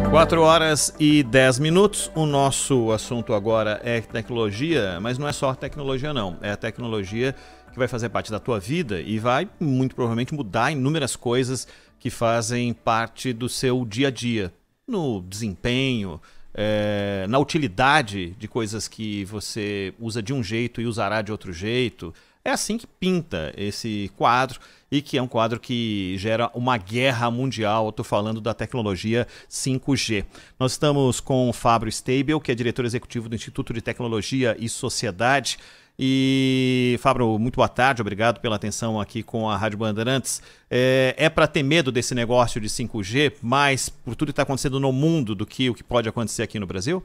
4h10. O nosso assunto agora é tecnologia, mas não é só tecnologia não, é a tecnologia que vai fazer parte da tua vida e vai muito provavelmente mudar inúmeras coisas que fazem parte do seu dia a dia, no desempenho, na utilidade de coisas que você usa de um jeito e usará de outro jeito. É assim que pinta esse quadro e que é um quadro que gera uma guerra mundial. Estou falando da tecnologia 5G. Nós estamos com o Fábio Stabile, que é diretor executivo do Instituto de Tecnologia e Sociedade. E, Fábio, muito boa tarde, obrigado pela atenção aqui com a Rádio Bandeirantes. É para ter medo desse negócio de 5G, mais por tudo que está acontecendo no mundo do que o que pode acontecer aqui no Brasil?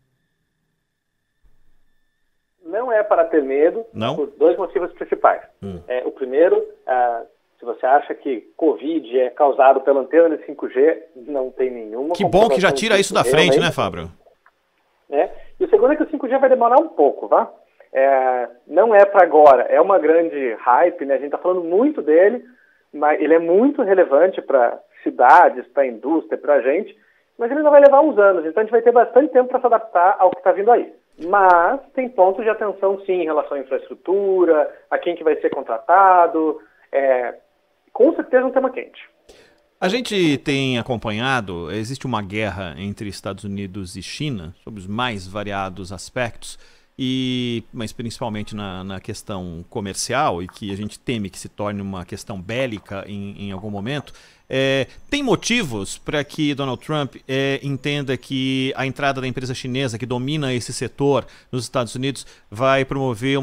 Não é para ter medo, não? Por dois motivos principais. O primeiro, se você acha que Covid é causado pela antena de 5G, não tem nenhuma. Que bom que já tira isso da frente, né, Fábio? E o segundo é que o 5G vai demorar um pouco, tá? Não é para agora, é uma grande hype, né? A gente está falando muito dele, mas ele é muito relevante para cidades, para a indústria, para a gente, mas ele não vai levar uns anos, então a gente vai ter bastante tempo para se adaptar ao que está vindo aí. Mas tem pontos de atenção, sim, em relação à infraestrutura, a quem que vai ser contratado. Com certeza um tema quente. A gente tem acompanhado, existe uma guerra entre Estados Unidos e China, sobre os mais variados aspectos, mas principalmente na questão comercial, e que a gente teme que se torne uma questão bélica em algum momento. Tem motivos para que Donald Trump entenda que a entrada da empresa chinesa que domina esse setor nos Estados Unidos vai promover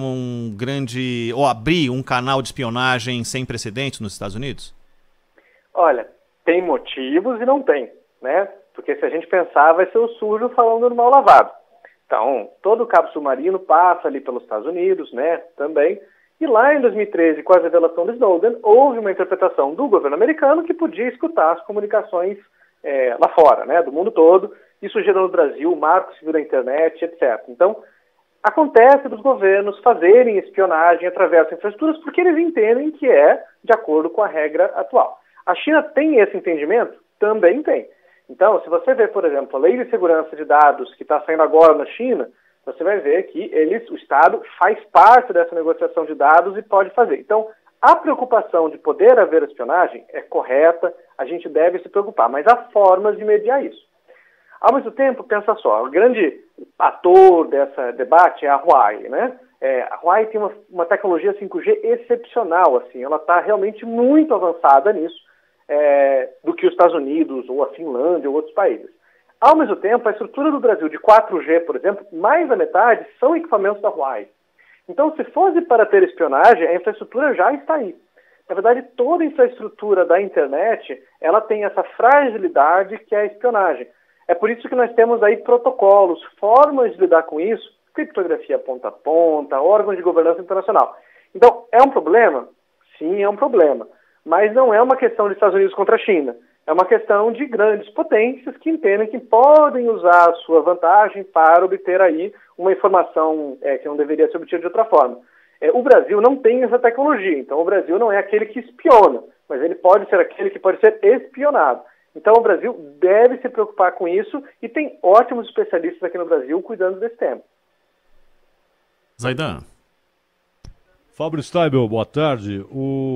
ou abrir um canal de espionagem sem precedentes nos Estados Unidos? Olha, tem motivos e não tem, né? Porque se a gente pensar, vai ser o sujo falando do mal lavado. Então, todo o cabo submarino passa ali pelos Estados Unidos, né, também. E lá em 2013, com a revelação do Snowden, houve uma interpretação do governo americano que podia escutar as comunicações lá fora, né, do mundo todo. Isso gerou no Brasil o Marco Civil da Internet, etc. Então, acontece dos governos fazerem espionagem através de infraestruturas porque eles entendem que é de acordo com a regra atual. A China tem esse entendimento? Também tem. Então, se você ver, por exemplo, a lei de segurança de dados que está saindo agora na China, você vai ver que o Estado faz parte dessa negociação de dados e pode fazer. Então, a preocupação de poder haver espionagem é correta, a gente deve se preocupar, mas há formas de mediar isso. Ao mesmo tempo, pensa só, o grande ator desse debate é a Huawei, né? A Huawei tem uma tecnologia 5G excepcional, assim, ela está realmente muito avançada nisso, do que os Estados Unidos, ou a Finlândia, ou outros países. Ao mesmo tempo, a estrutura do Brasil de 4G, por exemplo, mais da metade são equipamentos da Huawei. Então, se fosse para ter espionagem, a infraestrutura já está aí. Na verdade, toda a infraestrutura da internet, ela tem essa fragilidade que é a espionagem. É por isso que nós temos aí protocolos, formas de lidar com isso, criptografia ponta a ponta, órgãos de governança internacional. Então, é um problema? Sim, é um problema. Mas não é uma questão de Estados Unidos contra a China. É uma questão de grandes potências que entendem que podem usar a sua vantagem para obter aí uma informação que não deveria ser obtida de outra forma. O Brasil não tem essa tecnologia, então o Brasil não é aquele que espiona, mas ele pode ser aquele que pode ser espionado. Então o Brasil deve se preocupar com isso e tem ótimos especialistas aqui no Brasil cuidando desse tema. Zaidan. Fábio Stabile, boa tarde.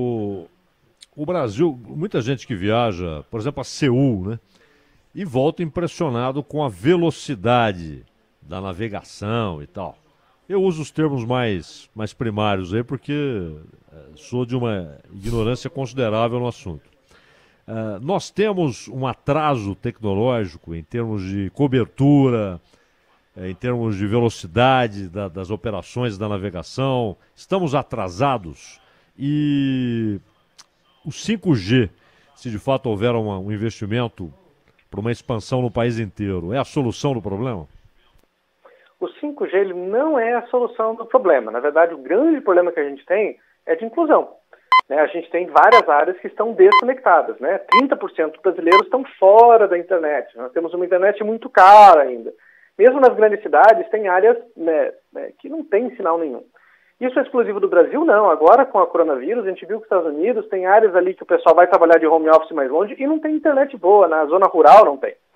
O Brasil, muita gente que viaja, por exemplo, a Seul, né? E volta impressionado com a velocidade da navegação e tal. Eu uso os termos mais primários aí porque sou de uma ignorância considerável no assunto. Nós temos um atraso tecnológico em termos de cobertura, em termos de velocidade das operações da navegação. Estamos atrasados e o 5G, se de fato houver um investimento para uma expansão no país inteiro, é a solução do problema? O 5G ele não é a solução do problema. Na verdade, o grande problema que a gente tem é de inclusão. A gente tem várias áreas que estão desconectadas. 30% dos brasileiros estão fora da internet. Nós temos uma internet muito cara ainda. Mesmo nas grandes cidades, tem áreas que não tem sinal nenhum. Isso é exclusivo do Brasil? Não. Agora, com a coronavírus, a gente viu que os Estados Unidos tem áreas ali que o pessoal vai trabalhar de home office mais longe e não tem internet boa. Na zona rural não tem.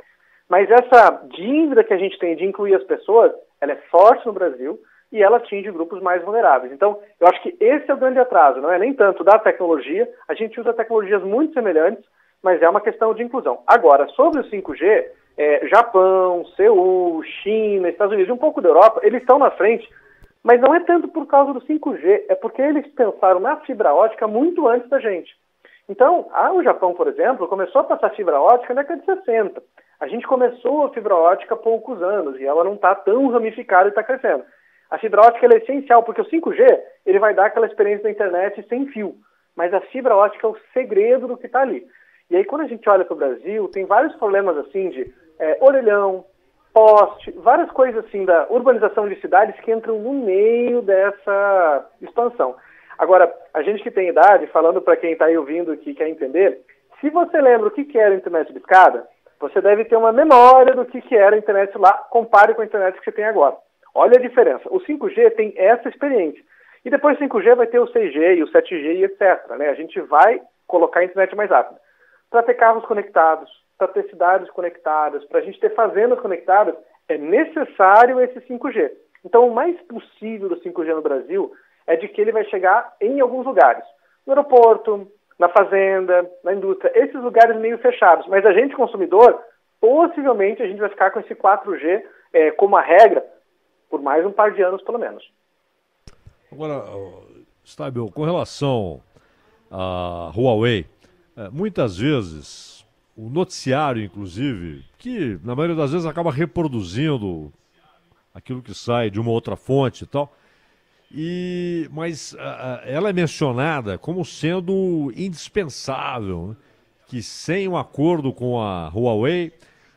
Mas essa dívida que a gente tem de incluir as pessoas, ela é forte no Brasil e ela atinge grupos mais vulneráveis. Então, eu acho que esse é o grande atraso, não é nem tanto da tecnologia, a gente usa tecnologias muito semelhantes, mas é uma questão de inclusão. Agora, sobre o 5G, Japão, Seul, China, Estados Unidos e um pouco da Europa, eles estão na frente, mas não é tanto por causa do 5G, é porque eles pensaram na fibra ótica muito antes da gente. Então, o Japão, por exemplo, começou a passar fibra ótica na década de 60. A gente começou a fibra ótica há poucos anos e ela não está tão ramificada e está crescendo. A fibra ótica ela é essencial, porque o 5G ele vai dar aquela experiência da internet sem fio, mas a fibra ótica é o segredo do que está ali. E aí, quando a gente olha para o Brasil, tem vários problemas assim de orelhão, poste, várias coisas assim da urbanização de cidades que entram no meio dessa expansão. Agora, a gente que tem idade, falando para quem está aí ouvindo e que quer entender, se você lembra o que era a internet de escada, você deve ter uma memória do que era a internet lá, compare com a internet que você tem agora. Olha a diferença. O 5G tem essa experiência. E depois do 5G vai ter o 6G e o 7G e etc. Né? A gente vai colocar a internet mais rápida. Para ter carros conectados, para ter cidades conectadas, para a gente ter fazendas conectadas, é necessário esse 5G. Então, o mais possível do 5G no Brasil é de que ele vai chegar em alguns lugares. No aeroporto, na fazenda, na indústria, esses lugares meio fechados. Mas a gente, consumidor, possivelmente a gente vai ficar com esse 4G como a regra por mais um par de anos, pelo menos. Agora, Stabile, com relação à Huawei, muitas vezes, o noticiário, inclusive, que na maioria das vezes acaba reproduzindo aquilo que sai de uma outra fonte e tal, mas ela é mencionada como sendo indispensável, né? Que sem um acordo com a Huawei,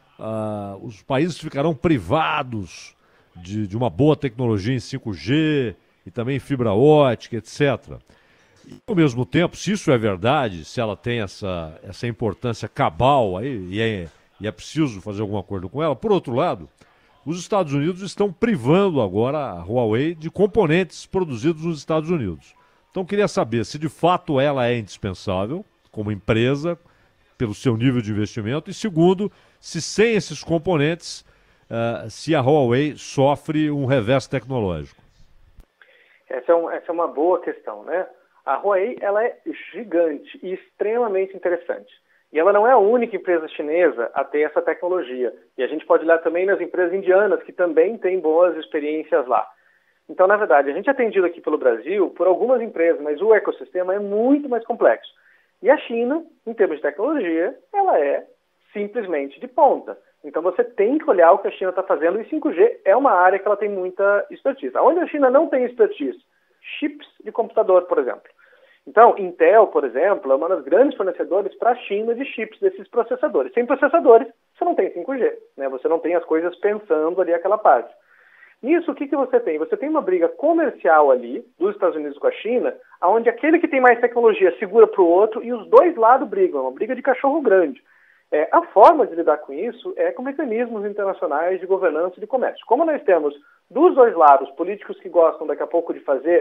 os países ficarão privados de uma boa tecnologia em 5G e também fibra ótica, etc. E, ao mesmo tempo, se isso é verdade, se ela tem essa importância cabal aí, e é preciso fazer algum acordo com ela, por outro lado, os Estados Unidos estão privando agora a Huawei de componentes produzidos nos Estados Unidos. Então, queria saber se de fato ela é indispensável como empresa, pelo seu nível de investimento, e segundo, se sem esses componentes, se a Huawei sofre um revés tecnológico. Essa é uma boa questão, né? A Huawei ela é gigante e extremamente interessante. E ela não é a única empresa chinesa a ter essa tecnologia. E a gente pode olhar também nas empresas indianas, que também têm boas experiências lá. Então, na verdade, a gente é atendido aqui pelo Brasil por algumas empresas, mas o ecossistema é muito mais complexo. E a China, em termos de tecnologia, ela é simplesmente de ponta. Então, você tem que olhar o que a China está fazendo, e 5G é uma área que ela tem muita expertise. Onde a China não tem expertise? Chips de computador, por exemplo. Então, Intel, por exemplo, é uma das grandes fornecedoras para a China de chips desses processadores. Sem processadores, você não tem 5G, né? Você não tem as coisas pensando ali aquela parte. Nisso, o que você tem? Você tem uma briga comercial ali, dos Estados Unidos com a China, onde aquele que tem mais tecnologia segura para o outro e os dois lados brigam, é uma briga de cachorro grande. A forma de lidar com isso é com mecanismos internacionais de governança e de comércio. Como nós temos dos dois lados políticos que gostam daqui a pouco de fazer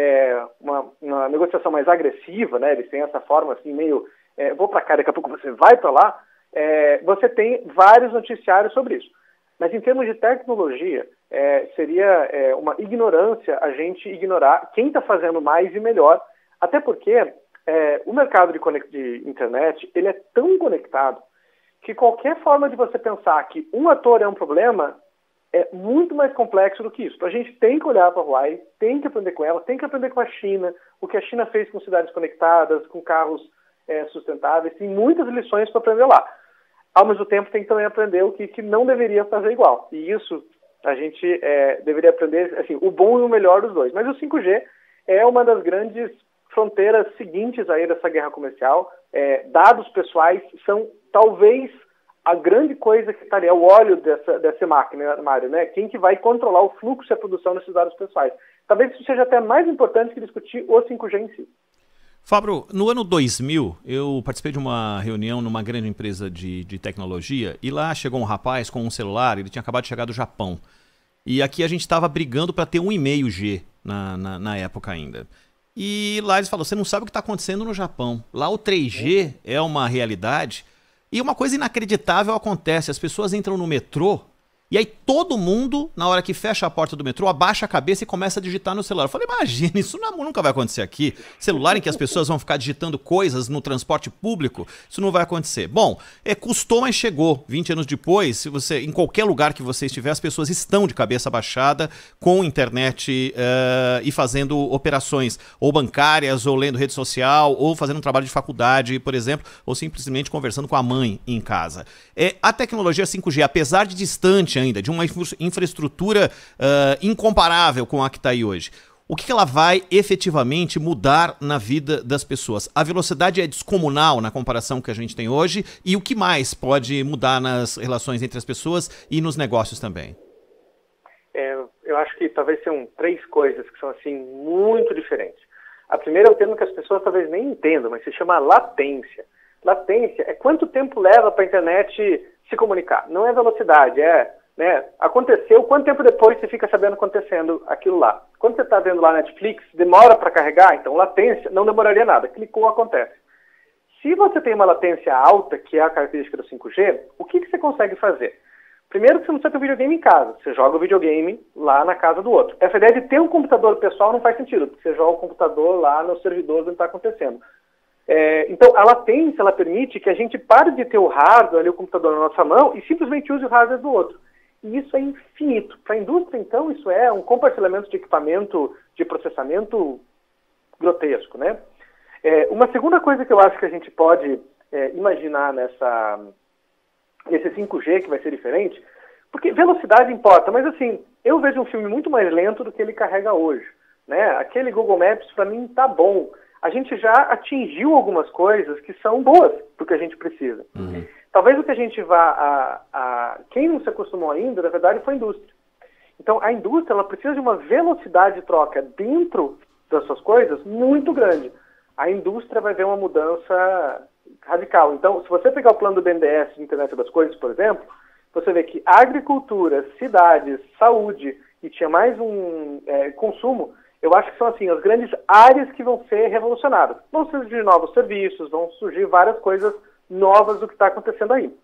uma negociação mais agressiva, né? Eles têm essa forma assim meio, vou para cá, daqui a pouco você vai para lá, você tem vários noticiários sobre isso. Mas em termos de tecnologia, seria uma ignorância a gente ignorar quem está fazendo mais e melhor, até porque o mercado de internet ele é tão conectado que qualquer forma de você pensar que um ator é um problema é muito mais complexo do que isso. A gente tem que olhar para a Huawei, tem que aprender com ela, tem que aprender com a China, o que a China fez com cidades conectadas, com carros sustentáveis, tem muitas lições para aprender lá. Ao mesmo tempo, tem que também aprender o que não deveria fazer igual. E isso a gente deveria aprender assim, o bom e o melhor dos dois. Mas o 5G é uma das grandes fronteiras seguintes aí dessa guerra comercial. Dados pessoais são talvez a grande coisa que estaria o óleo dessa máquina, Mário, né? Quem que vai controlar o fluxo e a produção desses dados pessoais. Talvez isso seja até mais importante que discutir o 5G em si. Fábio, no ano 2000, eu participei de uma reunião numa grande empresa de tecnologia e lá chegou um rapaz com um celular, ele tinha acabado de chegar do Japão. E aqui a gente estava brigando para ter 1,5G na época ainda. E lá eles falaram, você não sabe o que está acontecendo no Japão. Lá o 3G é uma realidade E uma coisa inacreditável acontece, as pessoas entram no metrô e aí todo mundo, na hora que fecha a porta do metrô, abaixa a cabeça e começa a digitar no celular. Eu falei, imagina, isso nunca vai acontecer aqui. Celular em que as pessoas vão ficar digitando coisas no transporte público, isso não vai acontecer. Bom, custou, mas chegou. 20 anos depois, se você, em qualquer lugar que você estiver, as pessoas estão de cabeça baixada, com internet e fazendo operações, ou bancárias, ou lendo rede social, ou fazendo um trabalho de faculdade, por exemplo, ou simplesmente conversando com a mãe em casa. A tecnologia 5G, apesar de distante ainda, de uma infraestrutura incomparável com a que está aí hoje, o que ela vai efetivamente mudar na vida das pessoas? A velocidade é descomunal na comparação que a gente tem hoje, e o que mais pode mudar nas relações entre as pessoas e nos negócios também? Eu acho que talvez sejam 3 coisas que são assim muito diferentes. A primeira é um termo que as pessoas talvez nem entendam, mas se chama latência. Latência é quanto tempo leva para a internet se comunicar. Não é velocidade, aconteceu, quanto tempo depois você fica sabendo acontecendo aquilo lá. Quando você está vendo lá Netflix, demora para carregar, então latência não demoraria nada, clicou, acontece. Se você tem uma latência alta, que é a característica do 5G, o que você consegue fazer? Primeiro que você não precisa ter um videogame em casa, você joga o videogame lá na casa do outro. Essa ideia de ter um computador pessoal não faz sentido, porque você joga o computador lá no servidor onde está acontecendo. Então, a latência, ela permite que a gente pare de ter o hardware, ali, o computador na nossa mão, e simplesmente use o hardware do outro. E isso é infinito. Para a indústria, então, isso é um compartilhamento de equipamento de processamento grotesco, né? Uma segunda coisa que eu acho que a gente pode imaginar nesse 5G, que vai ser diferente, porque velocidade importa, mas assim, eu vejo um filme muito mais lento do que ele carrega hoje, né? Aquele Google Maps, para mim, tá bom. A gente já atingiu algumas coisas que são boas do que a gente precisa. Uhum. Talvez o que a gente vá quem não se acostumou ainda, na verdade, foi a indústria. Então, a indústria, ela precisa de uma velocidade de troca dentro das suas coisas muito grande. A indústria vai ver uma mudança radical. Então, se você pegar o plano do BNDES de Internet das Coisas, por exemplo, você vê que agricultura, cidades, saúde e tinha mais consumo. Eu acho que são assim as grandes áreas que vão ser revolucionadas. Vão surgir novos serviços, vão surgir várias coisas novas do que está acontecendo aí.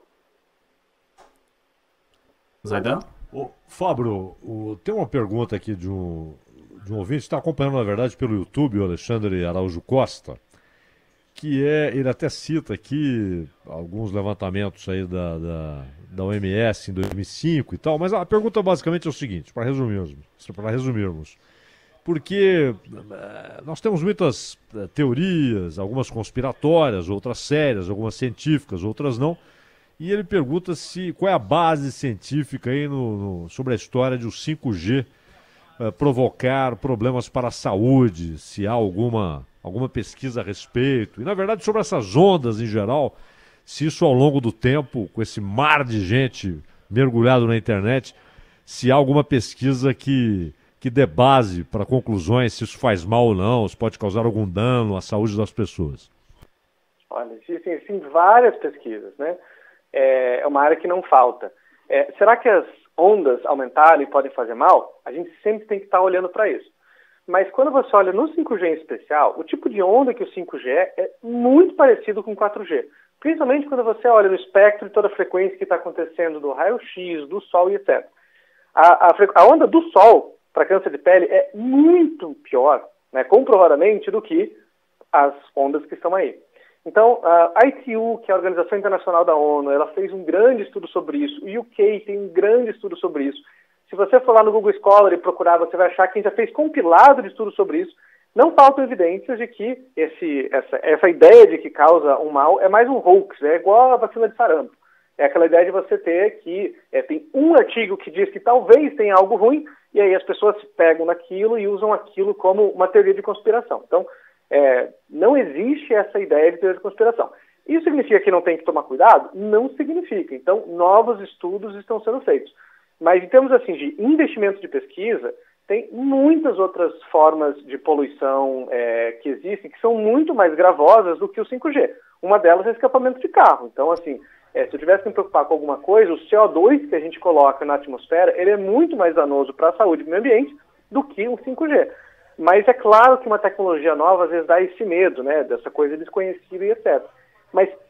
Zaidan? Fábio, tem uma pergunta aqui de um ouvinte, está acompanhando, na verdade, pelo YouTube, o Alexandre Araújo Costa, que ele até cita aqui alguns levantamentos aí da OMS em 2005 e tal, mas a pergunta basicamente é o seguinte, para resumirmos. Porque nós temos muitas teorias, algumas conspiratórias, outras sérias, algumas científicas, outras não. E ele pergunta qual é a base científica aí sobre a história de o 5G provocar problemas para a saúde, se há alguma pesquisa a respeito. E, na verdade, sobre essas ondas em geral, se isso ao longo do tempo, com esse mar de gente mergulhado na internet, se há alguma pesquisa que dê base para conclusões se isso faz mal ou não, se pode causar algum dano à saúde das pessoas. Olha, existem várias pesquisas, né? É uma área que não falta. Será que as ondas aumentaram e podem fazer mal? A gente sempre tem que estar olhando para isso. Mas quando você olha no 5G em especial, o tipo de onda que o 5G é muito parecido com o 4G. Principalmente quando você olha no espectro de toda a frequência que está acontecendo do raio-x, do sol e etc. A onda do sol para câncer de pele é muito pior, né, comprovadamente, do que as ondas que estão aí. Então, a ITU, que é a Organização Internacional da ONU, ela fez um grande estudo sobre isso. O UK tem um grande estudo sobre isso. Se você for lá no Google Scholar e procurar, você vai achar que a gente já fez compilado de estudos sobre isso. Não faltam evidências de que essa ideia de que causa um mal é mais um hoax, é igual a vacina de sarampo. É aquela ideia de você ter que tem um artigo que diz que talvez tenha algo ruim, e aí as pessoas se pegam naquilo e usam aquilo como uma teoria de conspiração. Então, não existe essa ideia de teoria de conspiração. Isso significa que não tem que tomar cuidado? Não significa. Então, novos estudos estão sendo feitos. Mas em termos assim, de investimento de pesquisa, tem muitas outras formas de poluição que existem, que são muito mais gravosas do que o 5G. Uma delas é escapamento de carro. Então, assim, se eu tivesse que me preocupar com alguma coisa, o CO2 que a gente coloca na atmosfera, ele é muito mais danoso para a saúde do meio ambiente do que o 5G. Mas é claro que uma tecnologia nova às vezes dá esse medo, né, dessa coisa desconhecida e etc. Mas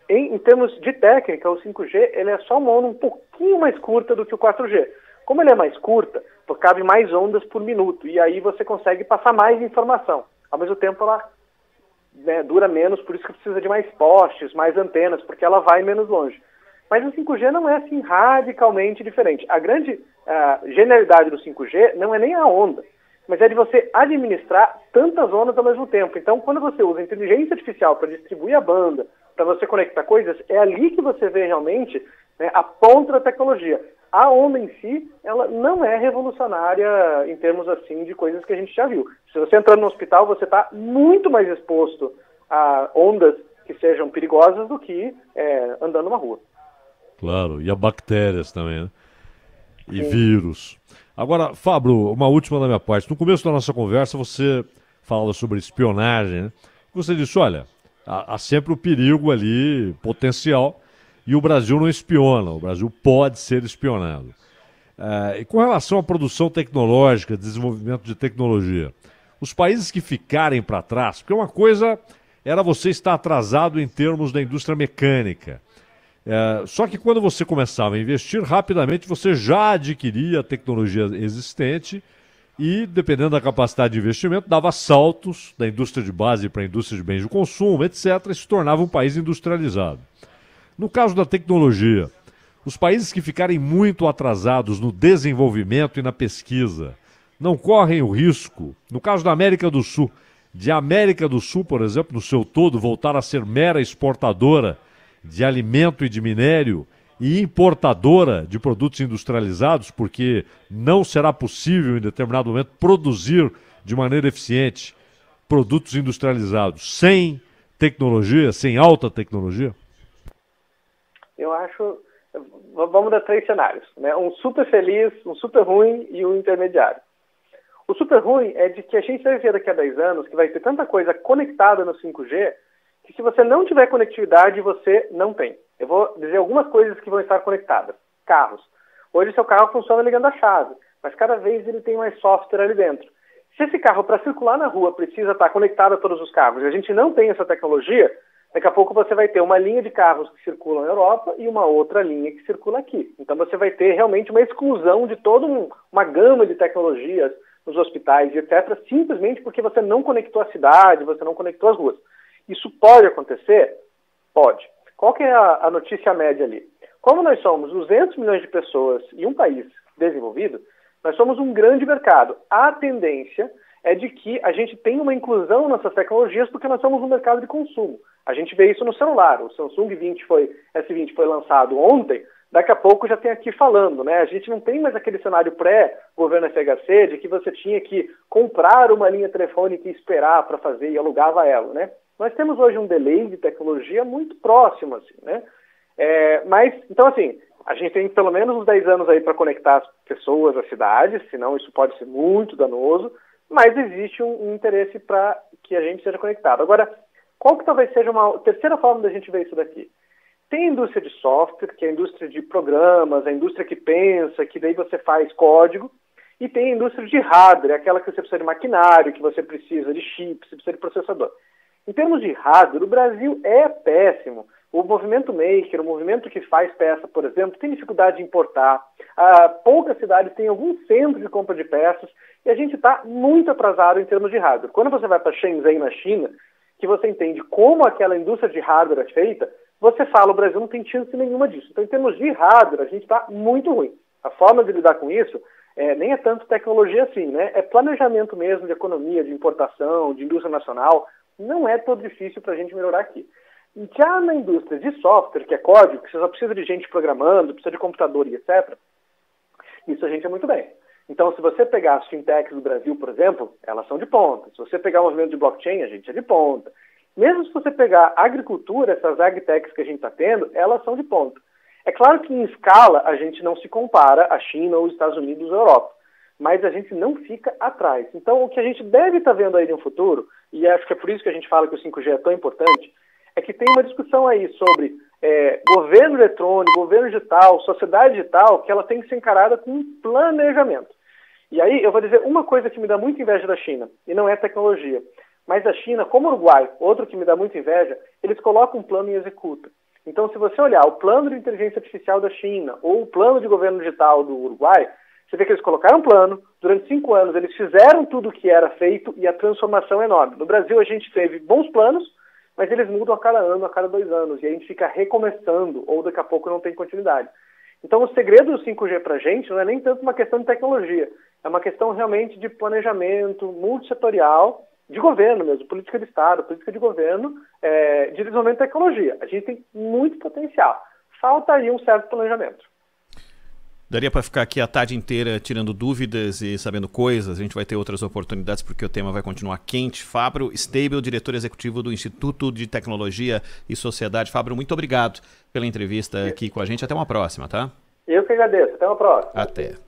Em termos de técnica, o 5G ele é só uma onda um pouquinho mais curta do que o 4G. Como ele é mais curta, cabe mais ondas por minuto, e aí você consegue passar mais informação. Ao mesmo tempo, ela dura menos, por isso que precisa de mais postes, mais antenas, porque ela vai menos longe. Mas o 5G não é assim radicalmente diferente. A grande genialidade do 5G não é nem a onda, mas é de você administrar tantas ondas ao mesmo tempo. Então, quando você usa inteligência artificial para distribuir a banda, para você conectar coisas, é ali que você vê realmente a ponta da tecnologia. A onda em si, ela não é revolucionária em termos assim de coisas que a gente já viu. Se você entrar no hospital, você está muito mais exposto a ondas que sejam perigosas do que andando na rua. Claro, e a bactérias também, né? E vírus. Agora, Fábio, uma última da minha parte. No começo da nossa conversa, você fala sobre espionagem, né? Você disse, olha, há sempre o perigo ali, potencial, e o Brasil não espiona, o Brasil pode ser espionado. E com relação à produção tecnológica, desenvolvimento de tecnologia, os países que ficarem para trás, porque uma coisa era você estar atrasado em termos da indústria mecânica. Só que quando você começava a investir, rapidamente você já adquiria a tecnologia existente e, dependendo da capacidade de investimento, dava saltos da indústria de base para a indústria de bens de consumo, etc., e se tornava um país industrializado. No caso da tecnologia, os países que ficarem muito atrasados no desenvolvimento e na pesquisa não correm o risco, no caso da América do Sul, de a América do Sul, por exemplo, no seu todo, voltar a ser mera exportadora de alimento e de minério e importadora de produtos industrializados, porque não será possível, em determinado momento, produzir de maneira eficiente produtos industrializados sem tecnologia, sem alta tecnologia? Eu acho... Vamos dar 3 cenários, né? Um super feliz, um super ruim e um intermediário. O super ruim é de que a gente vai ver daqui a 10 anos que vai ter tanta coisa conectada no 5G que se você não tiver conectividade, você não tem. Eu vou dizer algumas coisas que vão estar conectadas. Carros. Hoje seu carro funciona ligando a chave, mas cada vez ele tem mais software ali dentro. Se esse carro, para circular na rua, precisa estar conectado a todos os carros e a gente não tem essa tecnologia, daqui a pouco você vai ter uma linha de carros que circulam na Europa e uma outra linha que circula aqui. Então você vai ter realmente uma exclusão de toda uma gama de tecnologias nos hospitais e etc., simplesmente porque você não conectou a cidade, você não conectou as ruas. Isso pode acontecer? Pode. Qual que é a notícia média ali? Como nós somos 200 milhões de pessoas e um país desenvolvido, nós somos um grande mercado. A tendência é de que a gente tenha uma inclusão nessas tecnologias porque nós somos um mercado de consumo. A gente vê isso no celular. O Samsung S20 foi lançado ontem, daqui a pouco já tem aqui falando, né? A gente não tem mais aquele cenário pré-governo FHC de que você tinha que comprar uma linha telefônica e esperar para fazer e alugava ela, né? Nós temos hoje um delay de tecnologia muito próximo, assim, né? Mas, então, assim, a gente tem pelo menos uns 10 anos aí para conectar as pessoas às cidades, senão isso pode ser muito danoso, mas existe um interesse para que a gente seja conectado. Agora, qual que talvez seja uma terceira forma da gente ver isso daqui? Tem a indústria de software, que é a indústria de programas, a indústria que pensa, que daí você faz código, e tem a indústria de hardware, aquela que você precisa de maquinário, que você precisa de chips, você precisa de processador. Em termos de hardware, o Brasil é péssimo. O movimento maker, o movimento que faz peça, por exemplo, tem dificuldade de importar. Poucas cidades têm algum centro de compra de peças e a gente está muito atrasado em termos de hardware. Quando você vai para Shenzhen, na China, que você entende como aquela indústria de hardware é feita, você fala, o Brasil não tem chance nenhuma disso. Então, em termos de hardware, a gente está muito ruim. A forma de lidar com isso nem é tanto tecnologia assim, né? É planejamento mesmo de economia, de importação, de indústria nacional. Não é tão difícil para a gente melhorar aqui. Já na indústria de software, que é código, que você só precisa de gente programando, precisa de computador e etc., isso a gente é muito bem. Então, se você pegar as fintechs do Brasil, por exemplo, elas são de ponta. Se você pegar o movimento de blockchain, a gente é de ponta. Mesmo se você pegar a agricultura, essas agtechs que a gente está tendo, elas são de ponta. É claro que em escala a gente não se compara à China ou aos Estados Unidos ou à Europa, mas a gente não fica atrás. Então, o que a gente deve estar vendo aí no futuro, e acho que é por isso que a gente fala que o 5G é tão importante, é que tem uma discussão aí sobre governo eletrônico, governo digital, sociedade digital, que ela tem que ser encarada com um planejamento. E aí eu vou dizer uma coisa que me dá muita inveja da China, e não é tecnologia, mas a China, como o Uruguai, outro que me dá muita inveja, eles colocam um plano e executam. Então, se você olhar o plano de inteligência artificial da China ou o plano de governo digital do Uruguai, você vê que eles colocaram um plano, durante 5 anos eles fizeram tudo o que era feito e a transformação é enorme. No Brasil a gente teve bons planos, mas eles mudam a cada ano, a cada 2 anos, e a gente fica recomeçando, ou daqui a pouco não tem continuidade. Então o segredo do 5G para a gente não é nem tanto uma questão de tecnologia, é uma questão realmente de planejamento multissetorial, de governo mesmo, política de Estado, política de governo, de desenvolvimento de tecnologia. A gente tem muito potencial, falta aí um certo planejamento. Daria para ficar aqui a tarde inteira tirando dúvidas e sabendo coisas. A gente vai ter outras oportunidades porque o tema vai continuar quente. Fábio Steibel, diretor executivo do Instituto de Tecnologia e Sociedade. Fábio, muito obrigado pela entrevista aqui com a gente. Até uma próxima, tá? Eu que agradeço. Até uma próxima. Até.